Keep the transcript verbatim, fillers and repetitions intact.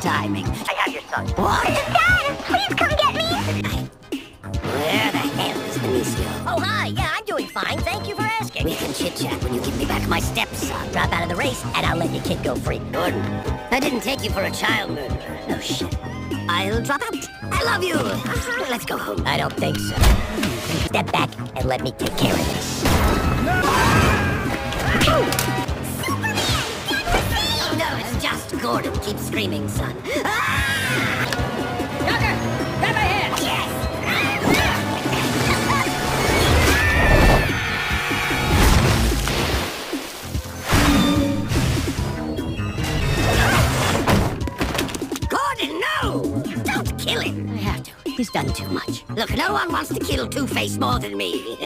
timing. I have your son. What? Dad, please come get me. Where the hell is Benicio? Oh, hi. Yeah, I'm doing fine. Thank you for asking. We can chit-chat when you give me back my stepson. Drop out of the race, and I'll let your kid go free. Gordon, I didn't take you for a child murderer. Oh, shit. I'll drop out. I love you. Uh-huh. Let's go home. I don't think so. Step back and let me take care of this. Oh, no, it's just Gordon. Keep screaming, son. Ah! Tucker, grab my hand. Yes! Gordon, no! Don't kill him. I have to. He's done too much. Look, no one wants to kill Two-Face more than me.